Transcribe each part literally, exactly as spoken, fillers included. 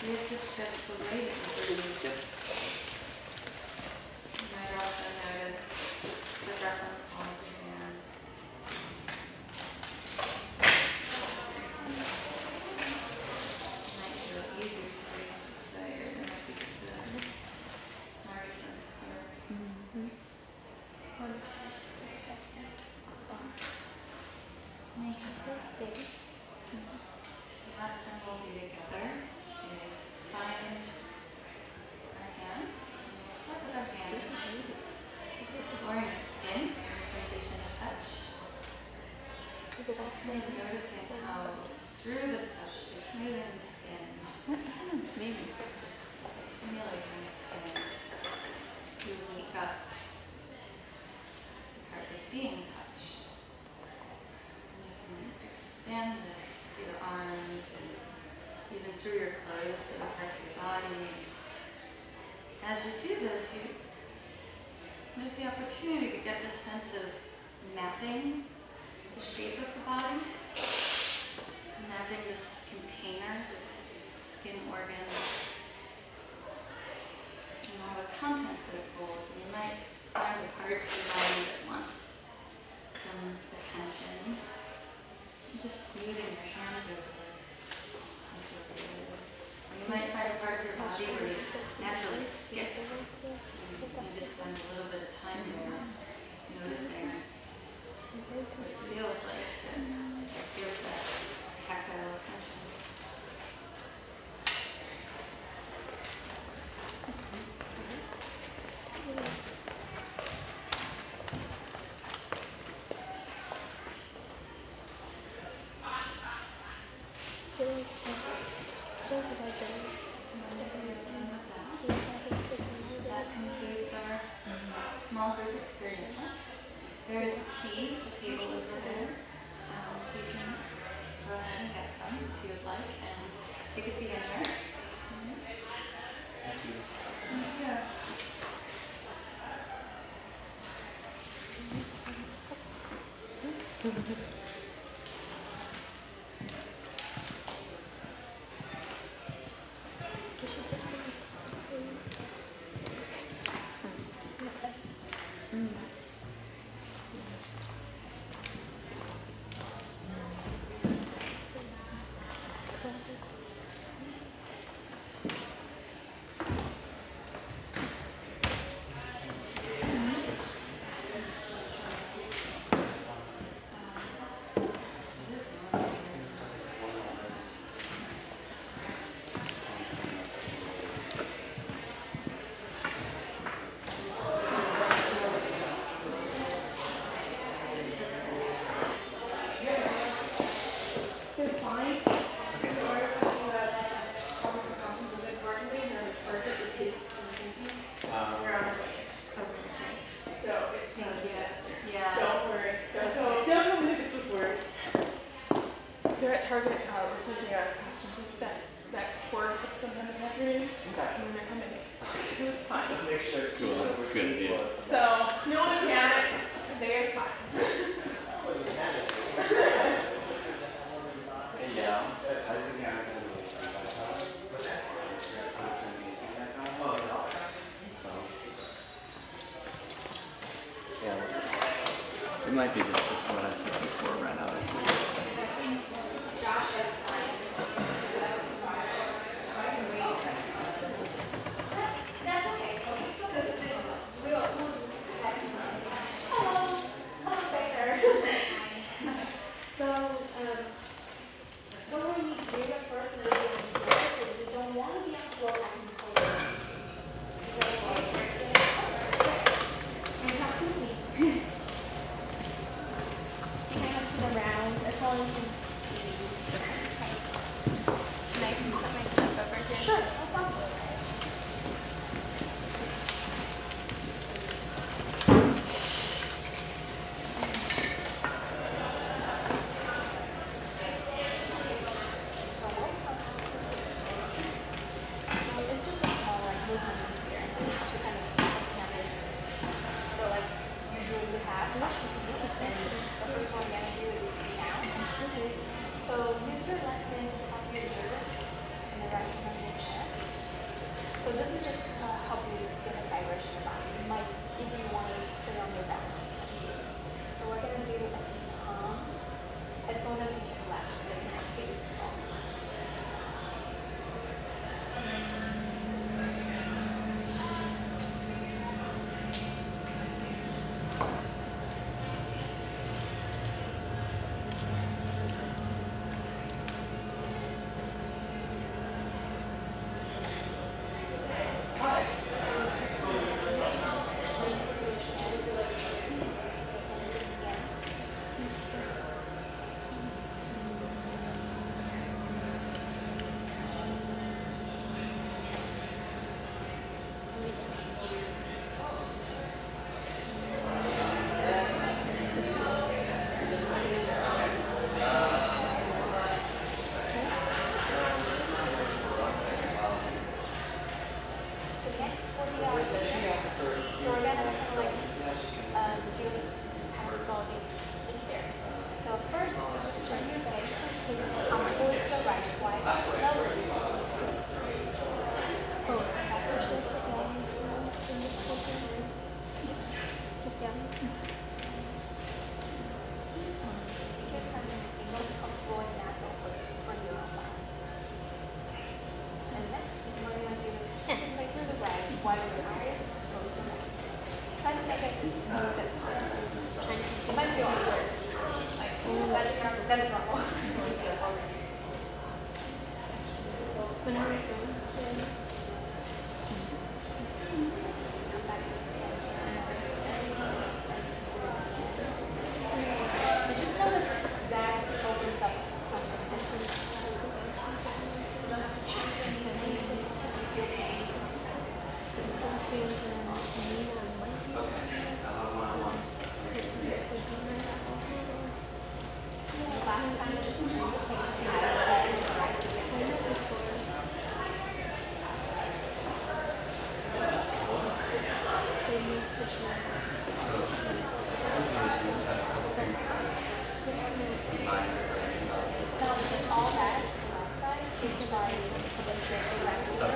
see if this shifts the weight of the knee. Yep. You might also notice the breath on the palm of your hand. It might feel easier to breathe this way, or there might be just a smarter sense of clearance. Mm-hmm. The last thing we'll do together is find our hands. We'll start with our hands, exploring the skin, the sensation of touch. And noticing how through this touch, they're smoothing the skin. Maybe. Just stimulating the skin to wake up the part that's being touched. And you can expand this to your arms and even through your clothes to other parts of your body. As you do this, you, there's the opportunity to get this sense of mapping the shape of the body, mapping this container, this skin organ, and all the contents that it holds. And you might find a part of your body that wants some attention. Just smoothing your hands over it. Or you might find a part of your body where you naturally skip. And you just spend a little bit of time there, noticing what it feels like to give that tactile attention. That concludes our small group experience. There is tea at the table over there, um, so you can go ahead and get some if you would like, and take a seat in here. Yeah. Target uh, replacing our costume piece that that core sometime this afternoon. Okay. And when they're coming, it's fine. Make sure. Cool. Good idea. So no one panic. They're fine. Yeah. It might be just as what I said before, ran out of That's okay. Because we'll, we'll hello, hello Baker. So, um, what we need to do is first lay on the floor, so we don't want to be on the floor back and forth. Is that okay? And talk to me. You kind of sit around, that's all you can see. And I can put my stuff over here. Sure, no problem. So use your that's that's normal. When are we going? I just noticed that opens up something different. You don't have to change anything, it's just if you're paying and stuff. The last time I just streamed the all that outside is device the rectangular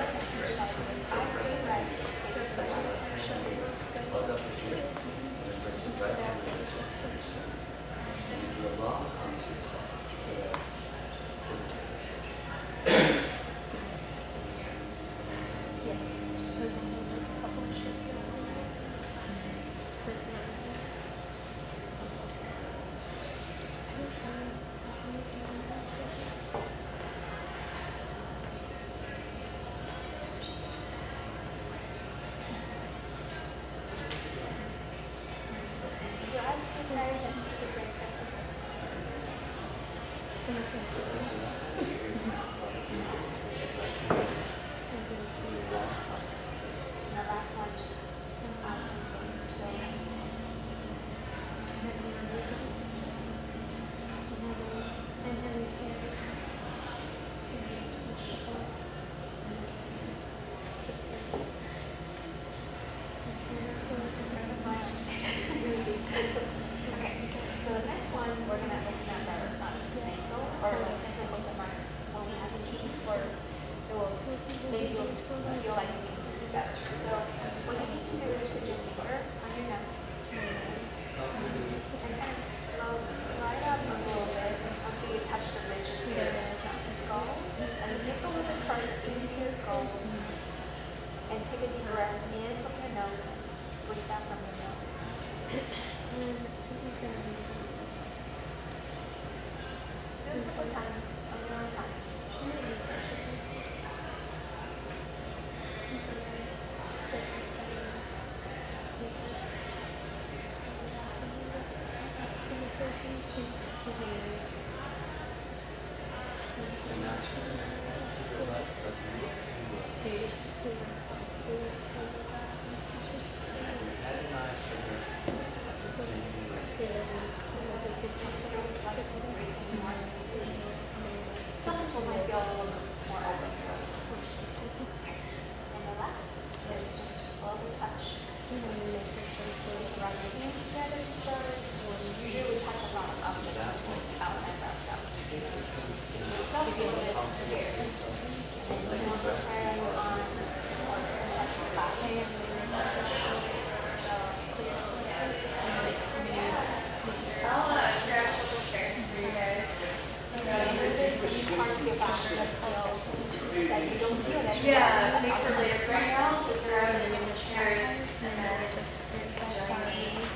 Yeah, make for later. Bring out the throw and then the chairs and then just join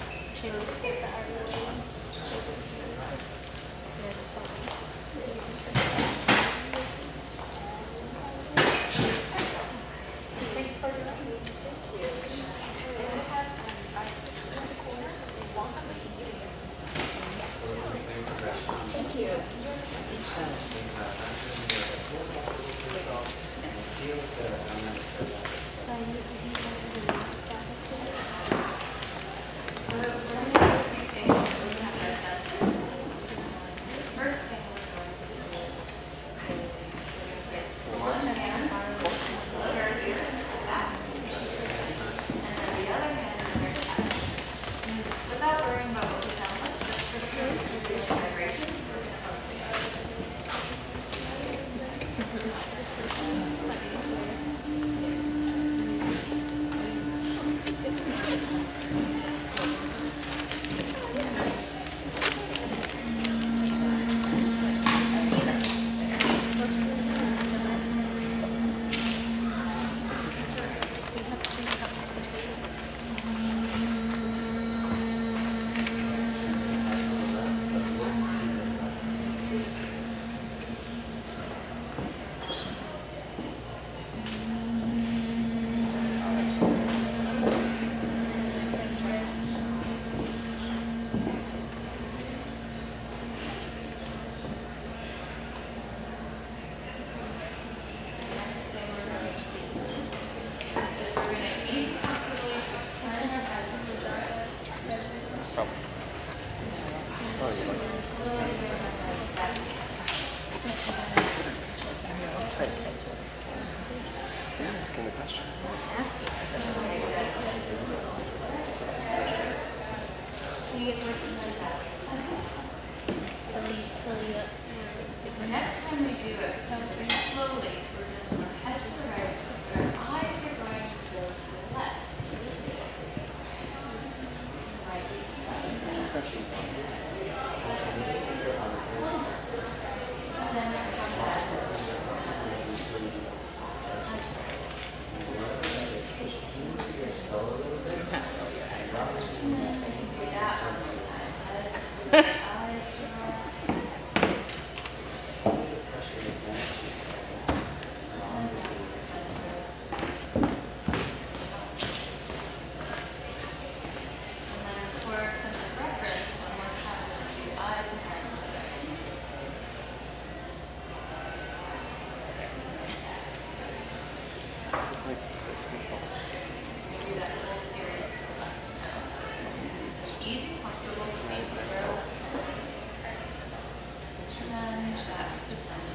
me. Thanks for joining me. Thank you. And we have um, our ticket in the corner. If you want something, you can get some. Thank you. So we're going to do a few things so we can have our senses. The first thing we're going to do is get one hand over here at the back, and then the other hand is in our chest. Without worrying about what we sound like, just for the purpose of doing vibrations, we're going to help together. Tights. You're asking the question. Next time we do it, very slowly, we're going to move head to the right, our eyes are going to go to the left. Right, and then there comes that. Do that one more time. Eyes to the right. And then for a sense of reference, one more time, we'll just do eyes and hands to the right. Maybe that little series to the left now. Easy, comfortable, maybe throw left. And then back to center.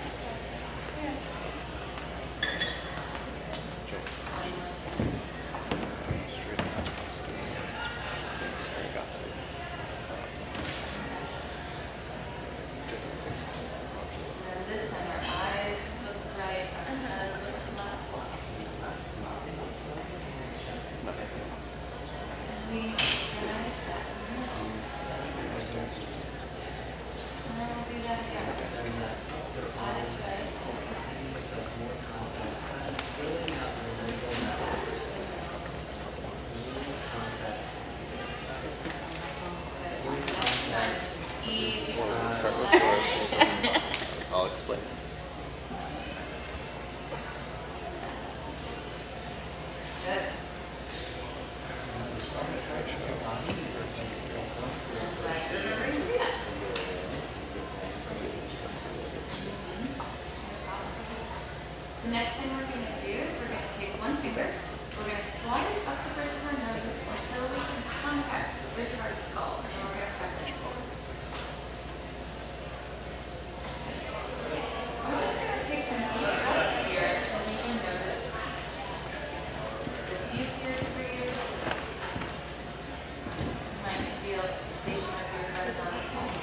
And then this time our eyes look right, our head looks left. And we synchronize that in the middle. And then we'll do that again. Eyes right. Next time, easy. Well, we'll start with yours. I'll explain this. Good. Right, remember to do that. The next thing we're going to do is we're going to take one finger, we're going to slide it up the bridge of our nose until we can contact the bridge of our skull, and then we're going to press it. We're just going to take some deep breaths here so we can notice if it's easier to breathe. You might feel the sensation of your breath on its own.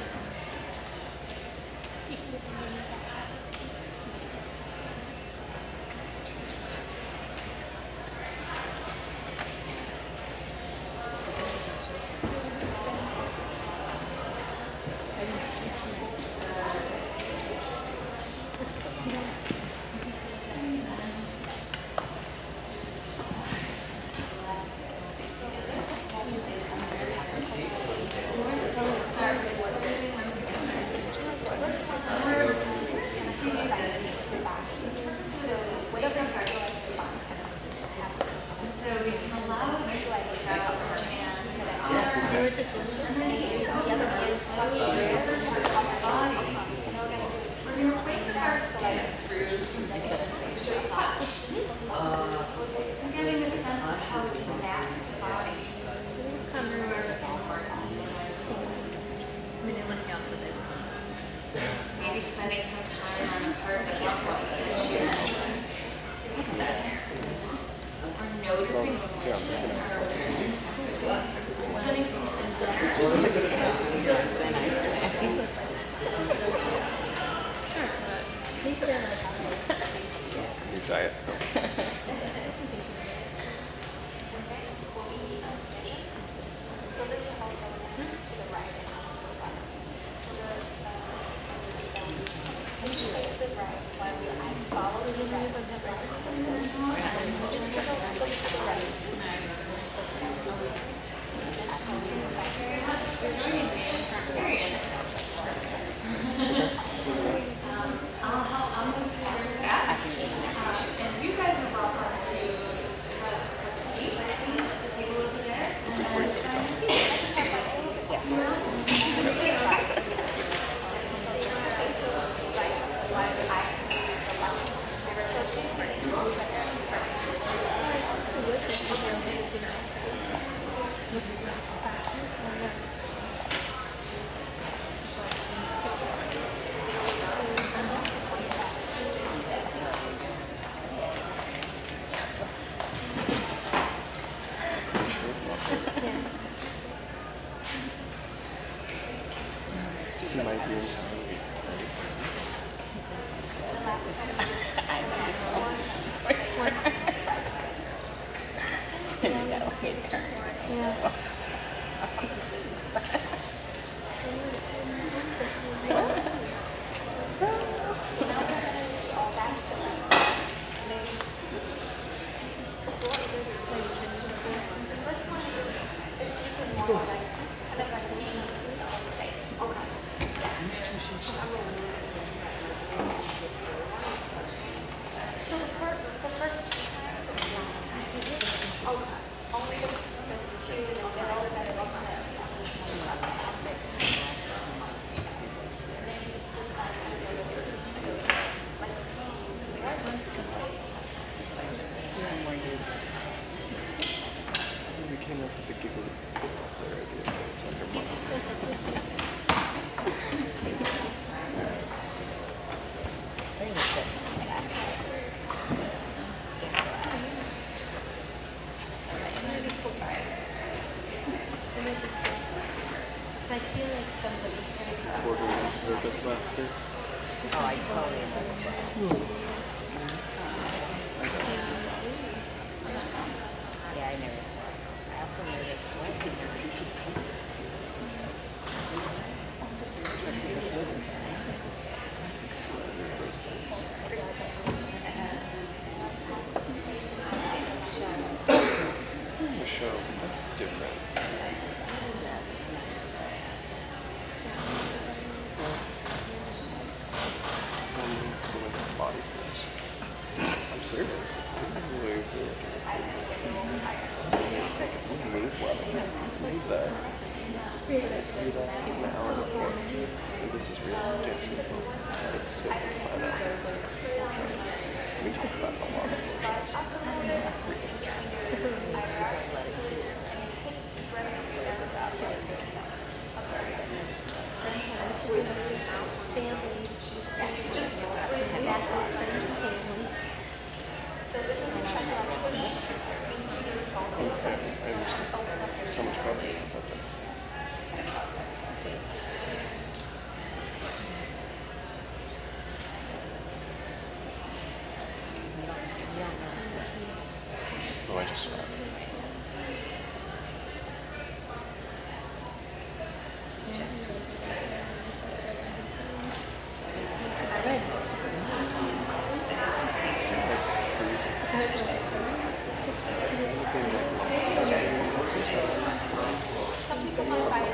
Start with squeezing them together. And we're going to continue this. So wake up our spine. So we can allow this to push out our hands to the arms. And then easy the other hand up to our body. We're going to wake our skin through the touch. And getting a sense of how we can map the body through our skin part. Maybe spending some time on a part that wants to finish your or noticing tension in our awareness. Turning from Your diet. So this is also to the right and to the left. So the uh, sequence is that when you face the right, while your eyes follow the right, and so just take a look to the right. That's how we go back. He might be in town. Yeah. So the first, the first two times and the last time. Okay. Only the, the two in the middle that are like this side and this like We came up with the giggly there idea, but it's like a mother. I feel like somebody's gonna stop. Borderline nervous laughter. Oh, I totally understand. Yeah, I never. I also noticed sweating. The show, that's different. So like body force. I'm serious. I really feel like it. Move well. Move that. Let's do that an hour before. This is real. Like sit and plan out. We talk about a lot of emotions. So this is trying to like push into your skull. Okay, I understand. How much coffee you put there? Oh, I just swam. Some people might buy it.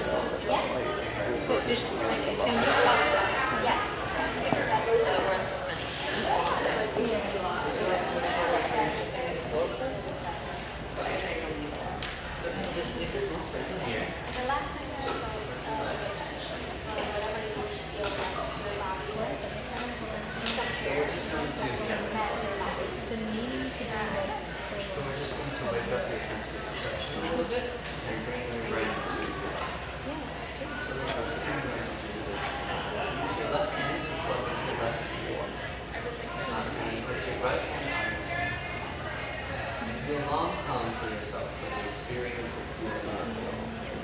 The last thing is like, uh, so whatever you feel like your body, so we're just going to the knees. So we're just going to wake up your sense of perception a little bit and bring your right into the So the chest is going to do this. Use your left hand to plug in your left ear. And push your right hand on your chest. Do a long hum for yourself for the experience of feeling your voice.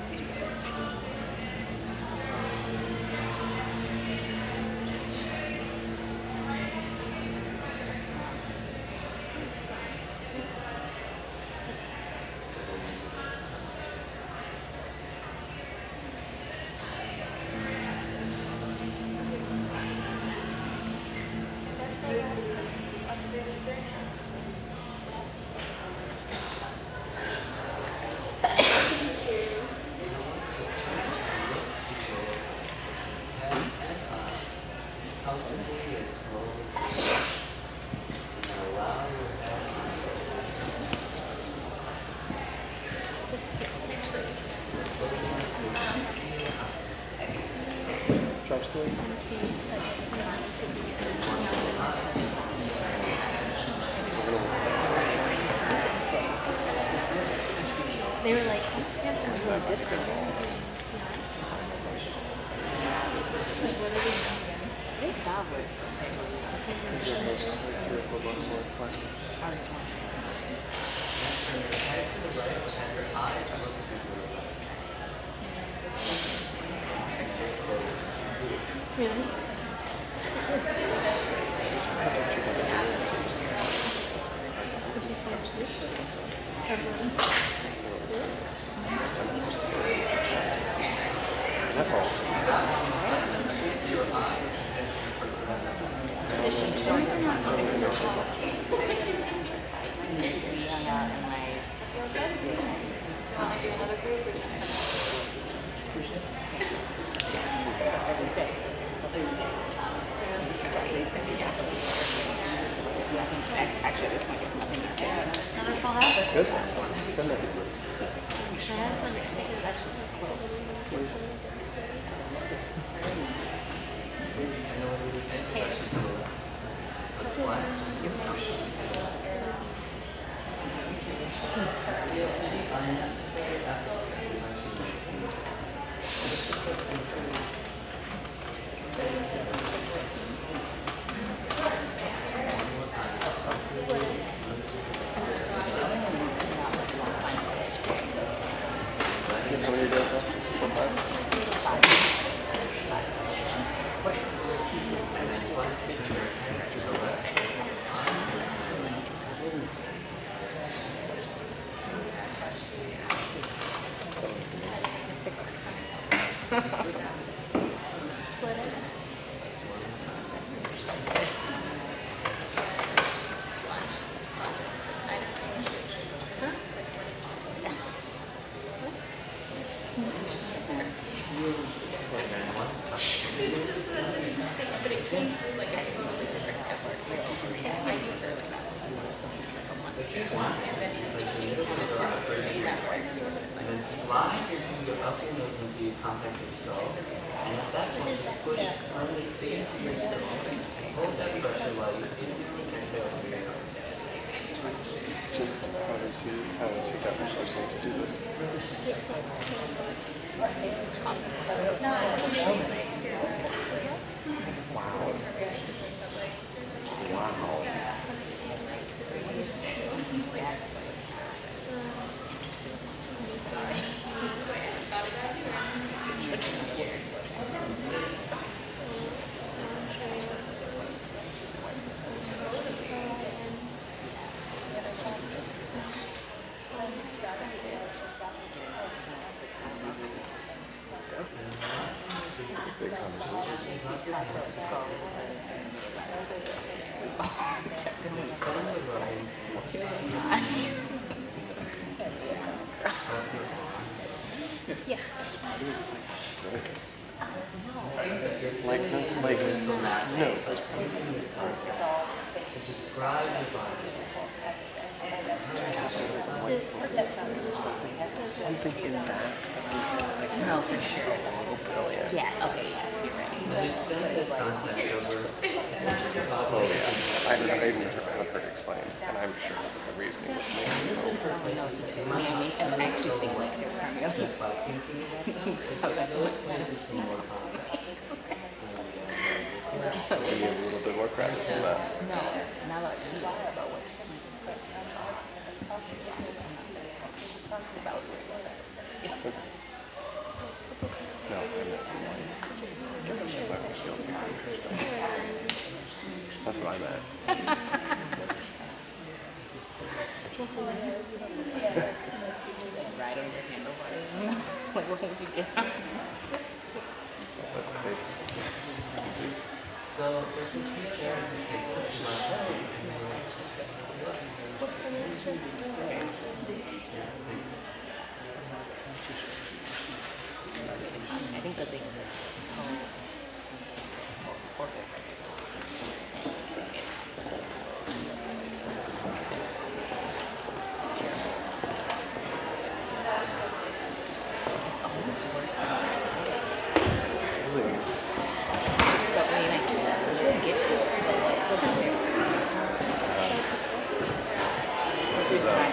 Comfortably and slowly and allow your head Drop still. They were like, They thought was These are those like three or four bucks worth. turn your head to the right and your eyes look to the right. Take this slowly. Really? We hung out in my Do you want to do another group or just every day. Yeah, I think ac- actually at this point there's nothing to do. another full house? Good. Send that to group. My husband is taking vegetables. I know we do the same question to so twice, just give them. Feel any unnecessary efforts that you How many days left? Four, five? And then slide your finger up your nose until you contact your skull. And at that point, just push firmly into your skull. Hold that pressure while you exhale through your nose. Just how does he, how does he got Michelle to do this? Wow. Wow. Big conversation. Yeah. There's a part of me that's like, that's broken. Like, no, like, no, there's probably To describe your body. there's a white or something. There's something in that. Like, No, that's for sure. a little brilliant. Yeah, okay, yes, you're right. To extend this contact over essentially your body. Oh yeah, I've, I've never had her explain, and I'm sure that the reasoning would make me This in perfect I mean, I mean, I actually think like they're kind of just by thinking about them, so that those places see more contact. give you a little bit more credit for that. no, now that you lie about what No, I meant give a shit about Michelle behind this stuff. That's what I meant. ride on your handlebar. Like, what would you get? That's tasty. So there's some key care to take which lessons you can do. I think the thing is that oh, okay. It's almost worse than Really? so, I mean, I can get it, but like, look at there. This is uh,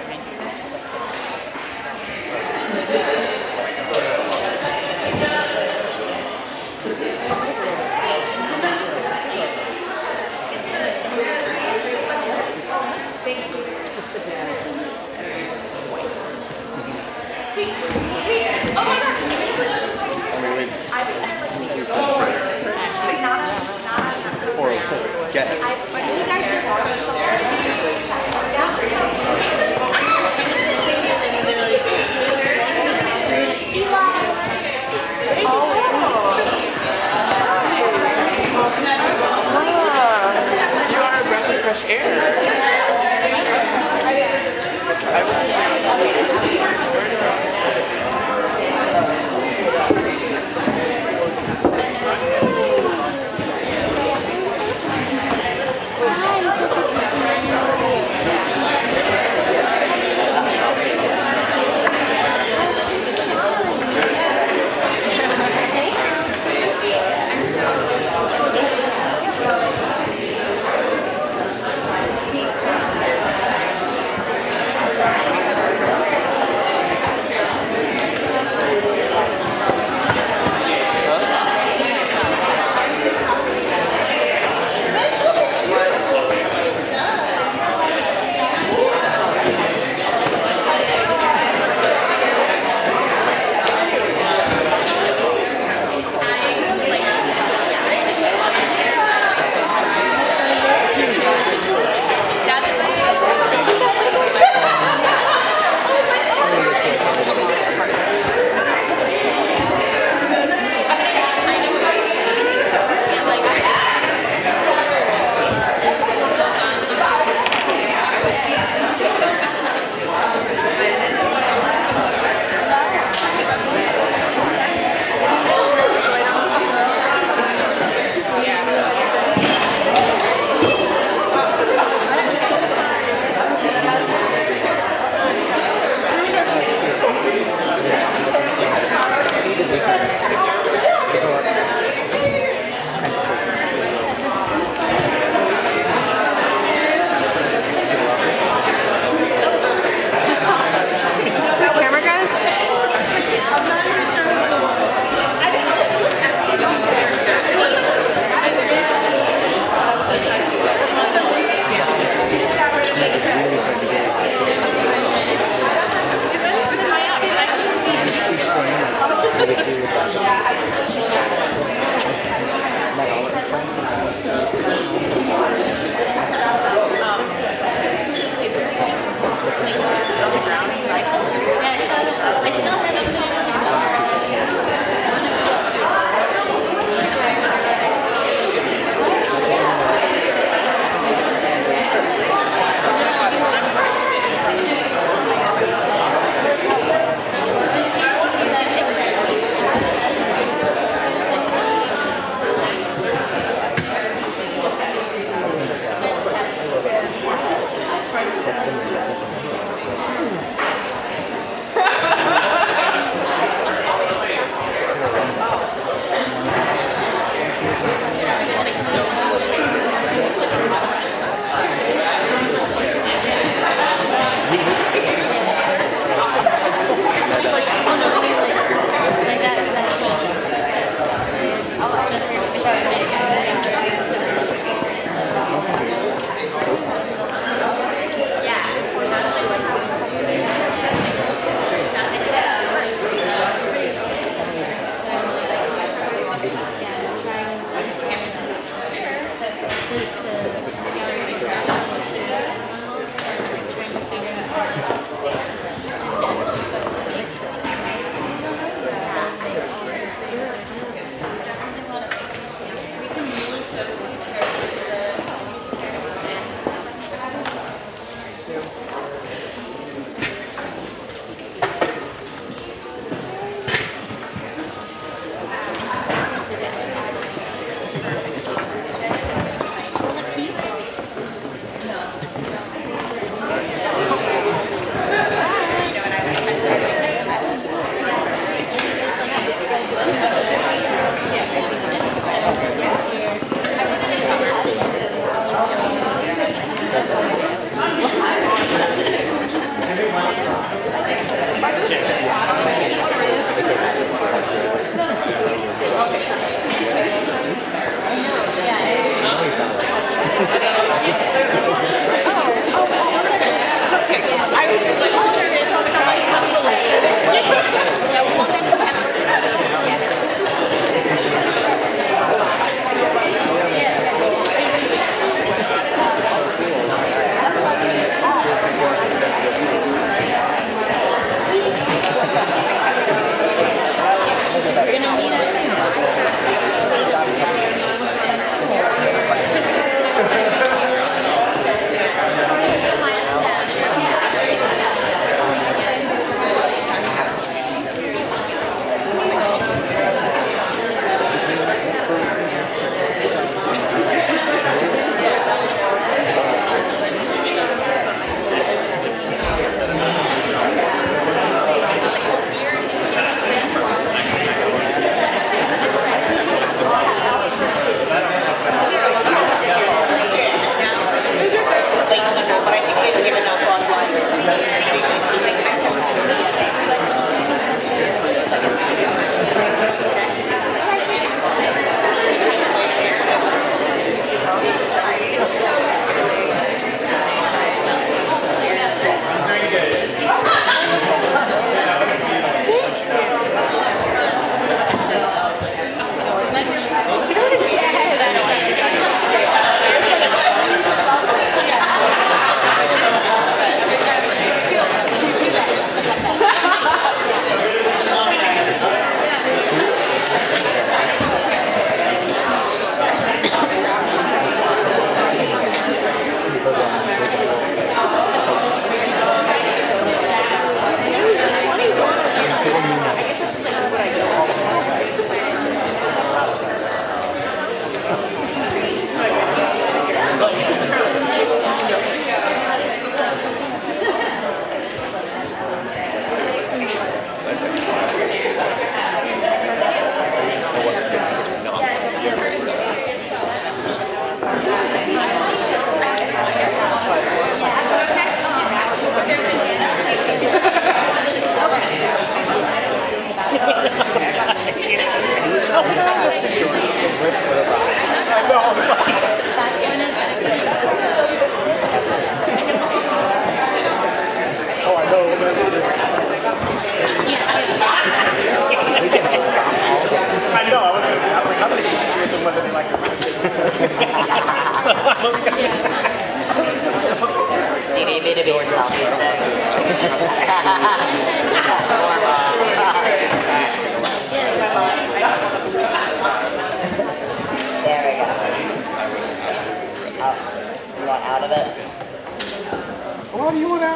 fresh air. I We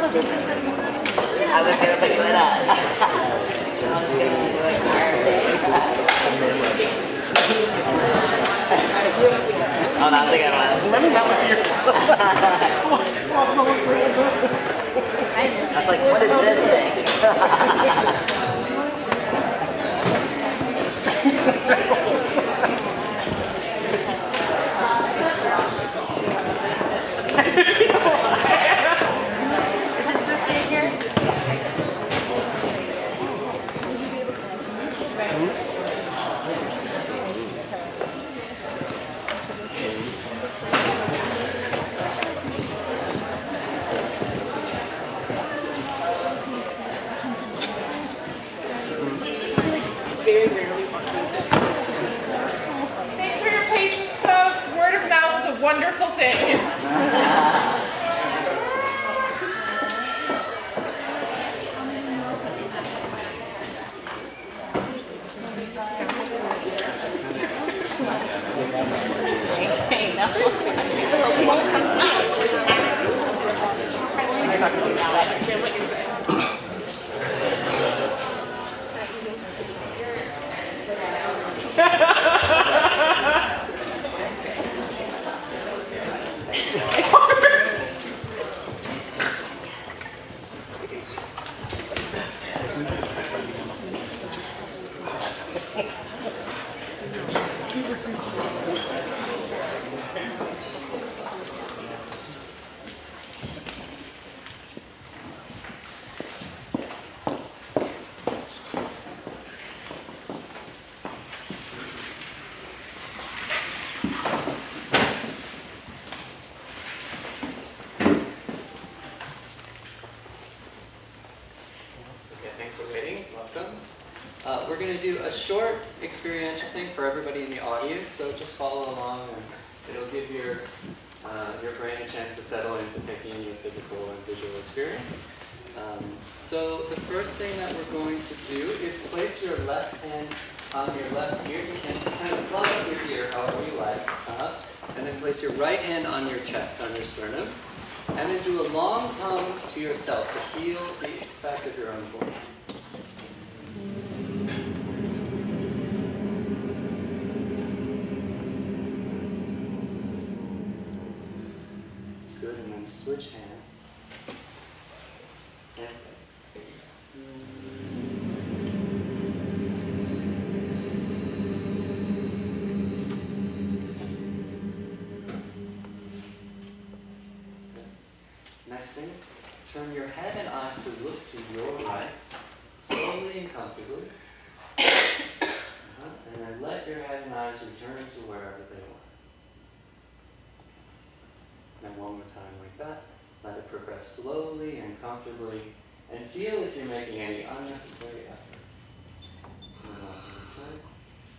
I was gonna put you in a. I was gonna put you in a choir. Oh, that's a good one. Let me know if you're. I was like, what is this thing? Thanks for your patience, folks. Word of mouth is a wonderful thing. Thanks for waiting. Welcome. Uh, we're going to do a short experiential thing for everybody in the audience, so just follow along and it'll give your, uh, your brain a chance to settle into taking in your physical and visual experience. Um, so the first thing that we're going to do is place your left hand on your left ear. You can kind of plug up your ear however you like. Uh, and then place your right hand on your chest, on your sternum. And then do a long hum to yourself to feel the effect of your own voice. Good, and then switch hands. Next thing, turn your head and eyes to look to your right, slowly and comfortably. Uh-huh. And then let your head and eyes return to wherever they were. And one more time like that. Let it progress slowly and comfortably. And feel if you're making any unnecessary efforts. And then one more time.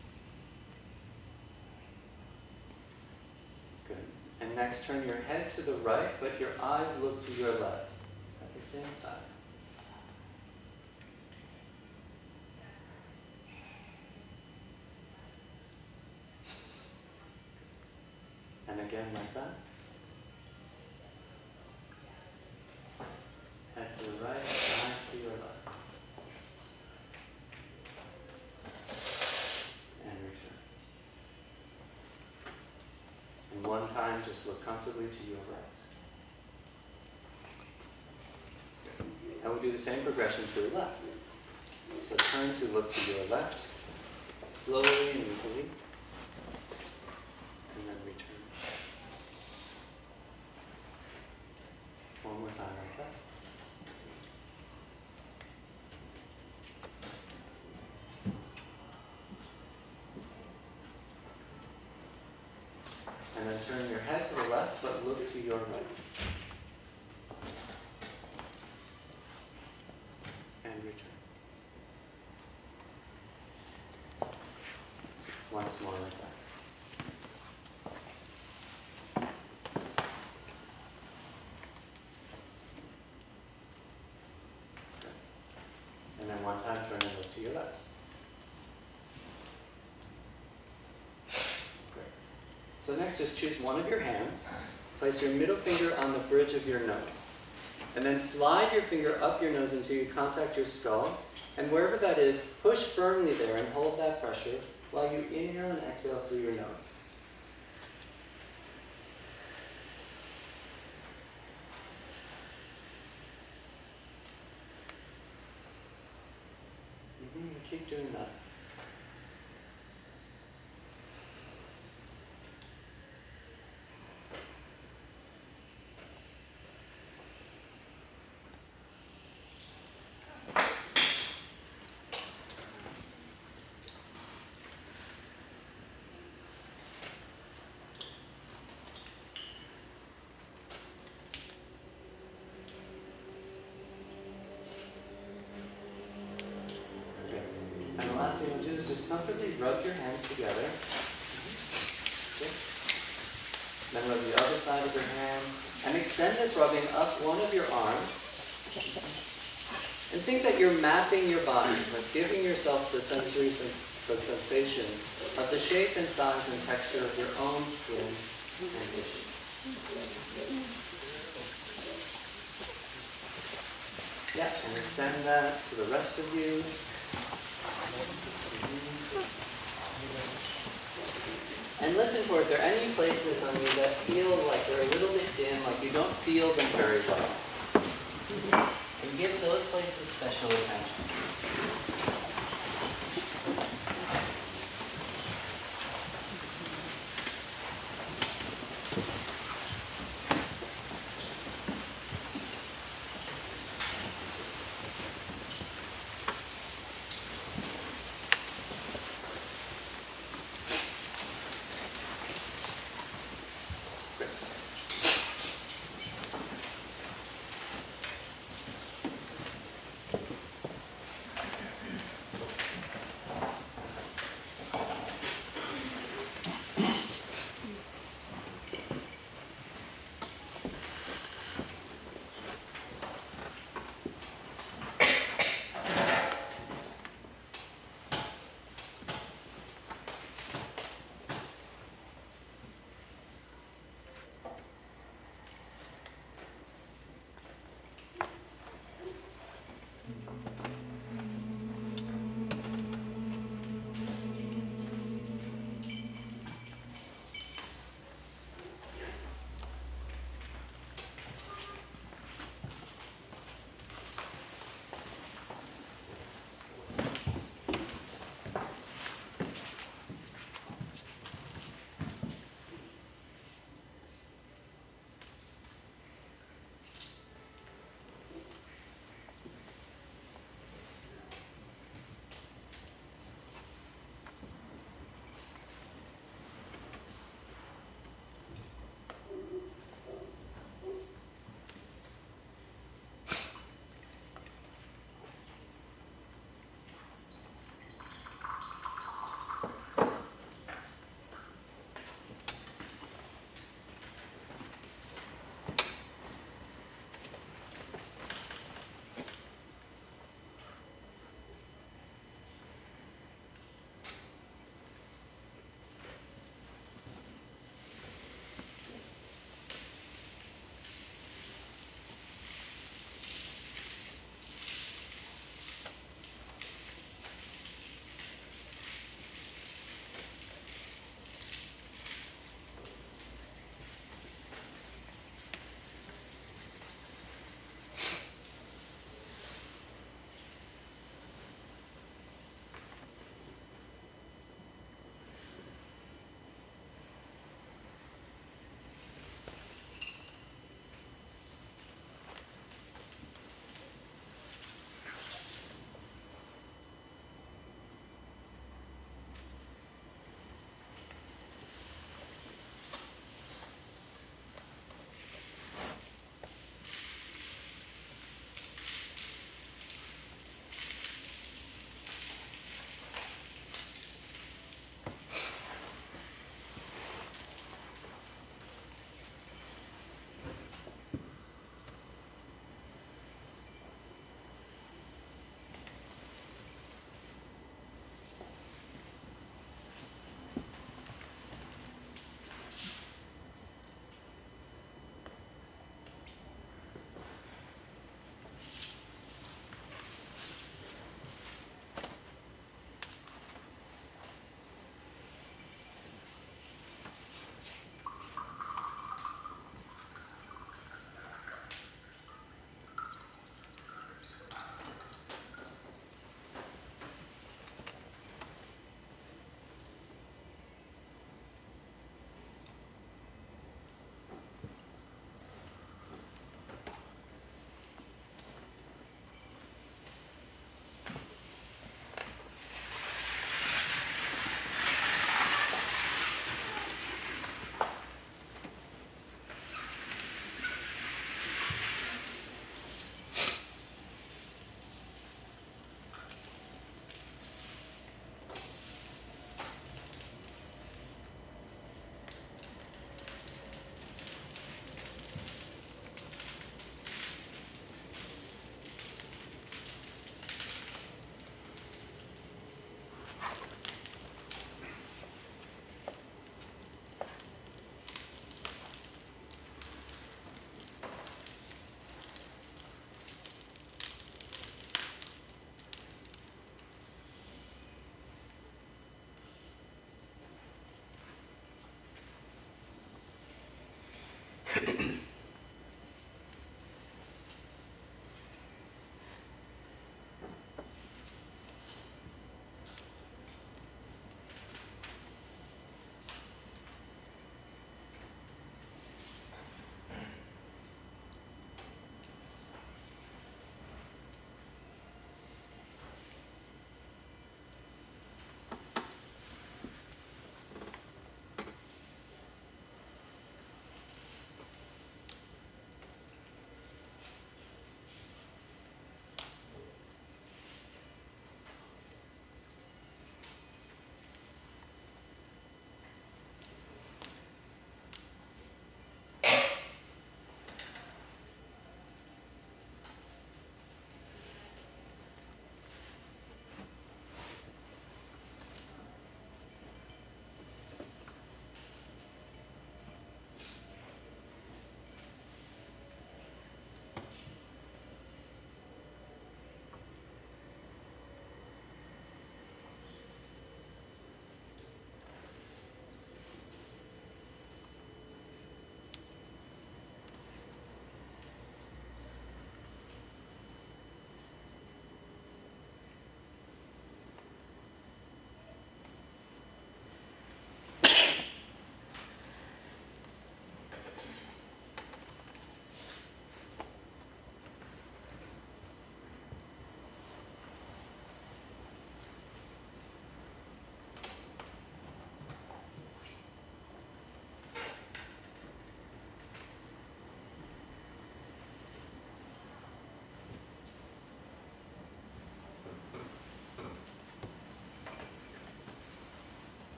Good. And next, turn your head to the right, but your eyes look to your left at the same time. And again like that. Head to the right, eyes to your left. And return. And one time, just look comfortably to your right. And we'll do the same progression to the left. So turn to look to your left, slowly and easily, and then return. One more time like that. And then turn your head to the left, but look to your right. And return. Once more like that. Okay. And then one time turn and look to your left. So next, just choose one of your hands. Place your middle finger on the bridge of your nose. And then slide your finger up your nose until you contact your skull. And wherever that is, push firmly there and hold that pressure while you inhale and exhale through your nose. Mm-hmm. Keep doing that. And the last thing we'll do is just comfortably rub your hands together. Okay. Then rub the other side of your hand. And extend this rubbing up one of your arms. And think that you're mapping your body, like giving yourself the sensory sens the sensation of the shape and size and texture of your own skin and tissue. Yeah, and extend that to the rest of you. And listen for if there are any places on you that feel like they're a little bit dim, like you don't feel them very well. And give those places special attention.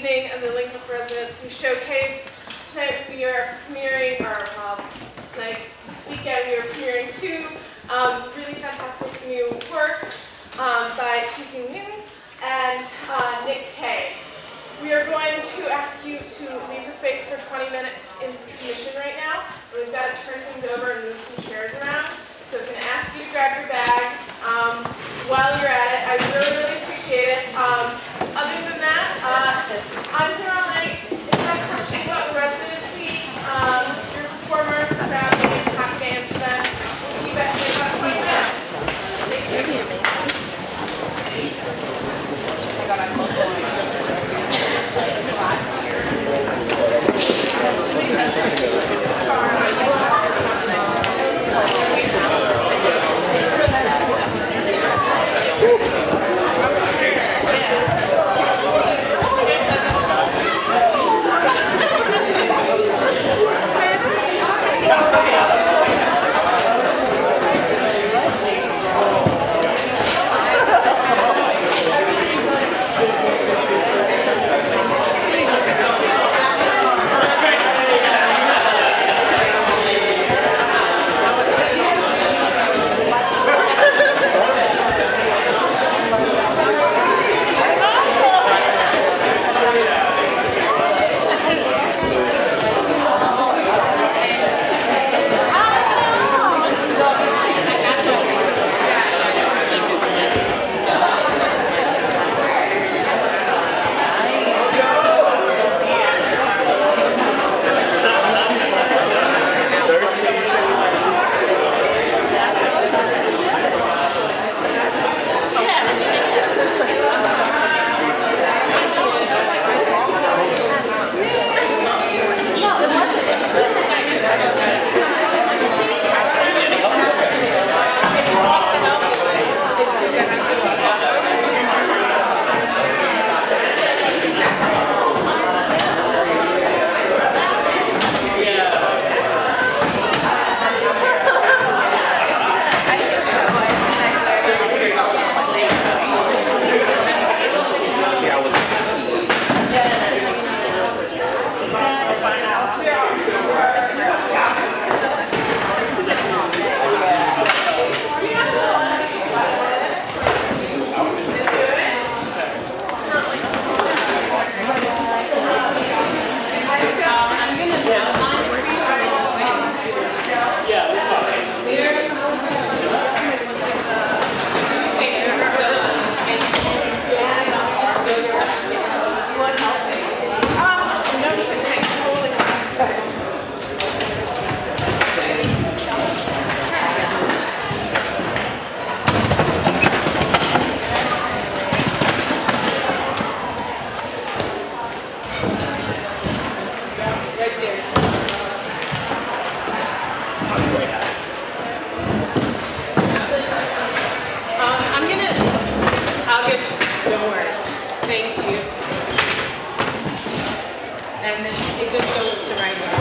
evening of the Lincoln Residency Showcase. Tonight we are premiering, or uh, tonight, this weekend we are premiering two um, really fantastic new works um, by Chixing Liu and uh, Nick Kay. We are going to ask you to leave the space for twenty minute intermission right now. We've got to turn things over and move some chairs around. So I'm going to ask you to grab your bags um, while you're at it. I really, really appreciate it. Um, other than that, uh, I'm here all night. If you have questions about the residency, um, your performers, around me, I'm happy to answer them. We'll see you back in about twenty minutes. Thank you. And then it just goes to right here.